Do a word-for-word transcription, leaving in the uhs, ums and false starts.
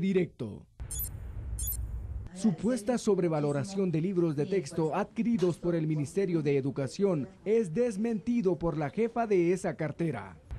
Directo. Supuesta sobrevaloración de libros de texto adquiridos por el Ministerio de Educación es desmentido por la jefa de esa cartera.